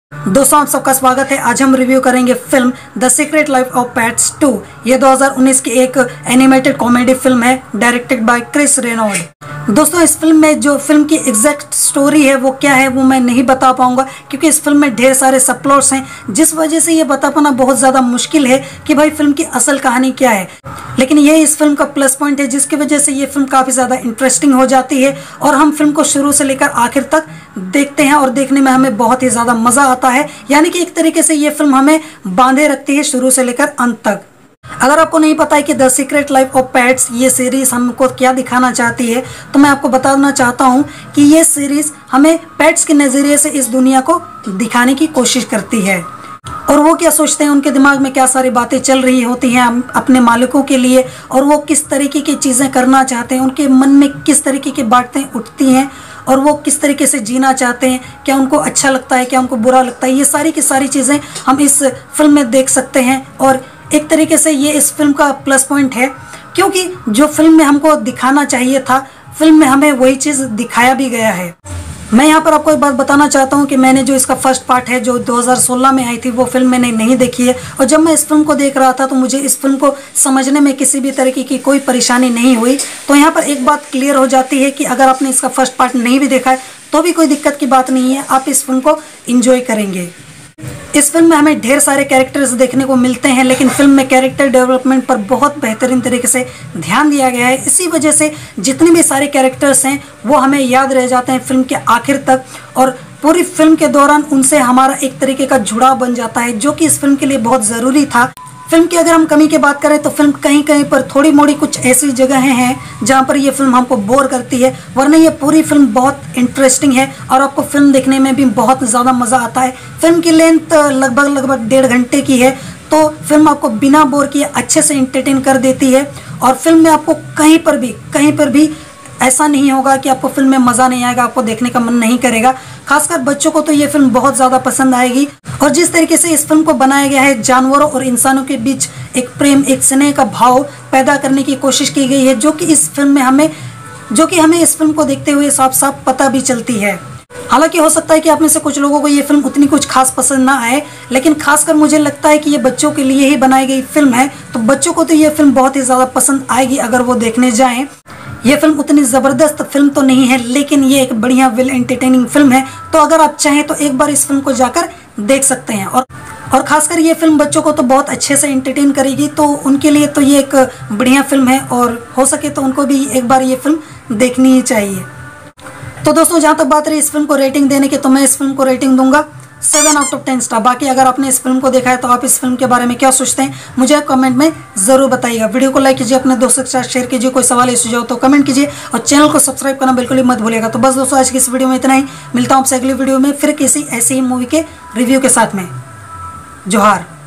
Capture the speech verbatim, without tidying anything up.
दोस्तों आप सबका स्वागत है। आज हम रिव्यू करेंगे film the secret life of pets two. ये दो हज़ार उन्नीस की एक एनिमेटेड कॉमेडी फिल्म है, डायरेक्टेड बाय क्रिस रेनॉल्ड। दोस्तों इस फिल्म में जो फिल्म की एग्जैक्ट स्टोरी है वो क्या है वो मैं नहीं बता पाऊंगा, क्योंकि इस फिल्म में ढेर सारे सब प्लॉट्स हैं, जिस वजह से ये बता पाना बहुत ज़्यादा मुश्किल है कि भाई फिल्म की असल कहानी क्या है। लेकिन ये इस फिल्म का प्लस पॉइंट है, जिसकी वजह से ये फिल्म काफ़ी ज़्यादा इंटरेस्टिंग हो जाती है और हम फिल्म को शुरू से लेकर आखिर तक देखते हैं और देखने में हमें बहुत ही ज़्यादा मज़ा आता है। यानी कि एक तरीके से ये फिल्म हमें बांधे रखती है शुरू से लेकर अंत तक। अगर आपको नहीं पता है कि the secret life of pets ये सीरीज हमको क्या दिखाना चाहती है, तो मैं आपको बताना चाहता हूँ कि ये सीरीज हमें पेट्स के नज़रिए से इस दुनिया को दिखाने की कोशिश करती है और वो क्या सोचते हैं, उनके दिमाग में क्या सारी बातें चल रही होती हैं अपने मालिकों के लिए, और वो किस तरीके की चीज़ें करना चाहते हैं, उनके मन में किस तरीके की बातें उठती हैं और वो किस तरीके से जीना चाहते हैं, क्या उनको अच्छा लगता है, क्या उनको बुरा लगता है। ये सारी की सारी चीज़ें हम इस फिल्म में देख सकते हैं और एक तरीके से ये इस फिल्म का प्लस पॉइंट है, क्योंकि जो फिल्म में हमको दिखाना चाहिए था फिल्म में हमें वही चीज़ दिखाया भी गया है। मैं यहाँ पर आपको एक बात बताना चाहता हूँ कि मैंने जो इसका फर्स्ट पार्ट है जो दो हज़ार सोलह में आई थी वो फिल्म मैंने नहीं देखी है, और जब मैं इस फिल्म को देख रहा था तो मुझे इस फिल्म को समझने में किसी भी तरीके की कोई परेशानी नहीं हुई। तो यहाँ पर एक बात क्लियर हो जाती है कि अगर आपने इसका फर्स्ट पार्ट नहीं भी देखा है तो भी कोई दिक्कत की बात नहीं है, आप इस फिल्म को इंजॉय करेंगे। इस फिल्म में हमें ढेर सारे कैरेक्टर्स देखने को मिलते हैं, लेकिन फिल्म में कैरेक्टर डेवलपमेंट पर बहुत बेहतरीन तरीके से ध्यान दिया गया है। इसी वजह से जितने भी सारे कैरेक्टर्स हैं वो हमें याद रह जाते हैं फिल्म के आखिर तक, और पूरी फिल्म के दौरान उनसे हमारा एक तरीके का जुड़ाव बन जाता है, जो कि इस फिल्म के लिए बहुत ज़रूरी था। फिल्म की अगर हम कमी की बात करें तो फिल्म कहीं कहीं पर थोड़ी मोड़ी कुछ ऐसी जगहें हैं जहां पर ये फिल्म हमको बोर करती है, वरना ये पूरी फिल्म बहुत इंटरेस्टिंग है और आपको फिल्म देखने में भी बहुत ज़्यादा मज़ा आता है। फिल्म की लेंथ लगभग लगभग डेढ़ घंटे की है, तो फिल्म आपको बिना बोर किए अच्छे से इंटरटेन कर देती है और फिल्म में आपको कहीं पर भी कहीं पर भी ऐसा नहीं होगा कि आपको फिल्म में मज़ा नहीं आएगा, आपको देखने का मन नहीं करेगा। खासकर बच्चों को तो ये फिल्म बहुत ज़्यादा पसंद आएगी। और जिस तरीके से इस फिल्म को बनाया गया है, जानवरों और इंसानों के बीच एक प्रेम, एक स्नेह का भाव पैदा करने की कोशिश की गई है, जो कि इस फिल्म में हमें जो कि हमें इस फिल्म को देखते हुए साफ साफ पता भी चलती है। हालांकि हो सकता है कि आप में से कुछ लोगों को ये फिल्म उतनी कुछ खास पसंद ना आए, लेकिन खासकर मुझे लगता है कि ये बच्चों के लिए ही बनाई गई फिल्म है, तो बच्चों को तो ये फिल्म बहुत ही ज़्यादा पसंद आएगी अगर वो देखने जाएं। ये फिल्म उतनी ज़बरदस्त फिल्म तो नहीं है, लेकिन ये एक बढ़िया वेल एंटरटेनिंग फिल्म है, तो अगर आप चाहें तो एक बार इस फिल्म को जाकर देख सकते हैं। और और खासकर ये फिल्म बच्चों को तो बहुत अच्छे से एंटरटेन करेगी, तो उनके लिए तो ये एक बढ़िया फिल्म है और हो सके तो उनको भी एक बार ये फिल्म देखनी ही चाहिए। तो दोस्तों जहाँ तक बात रही इस फिल्म को रेटिंग देने की, तो मैं इस फिल्म को रेटिंग दूंगा seven out of ten star. बाकी अगर आपने इस फिल्म को देखा है तो आप इस फिल्म के बारे में क्या सोचते हैं मुझे कमेंट में ज़रूर बताइएगा। वीडियो को लाइक कीजिए, अपने दोस्तों के साथ शेयर कीजिए, कोई सवाल या सुझाव तो कमेंट कीजिए और चैनल को सब्सक्राइब करना बिल्कुल ही मत भूलिएगा। तो बस दोस्तों आज की इस वीडियो में इतना ही, मिलता हूँ आपसे अगली वीडियो में फिर किसी ऐसी ही मूवी के रिव्यू के साथ में। जोहार।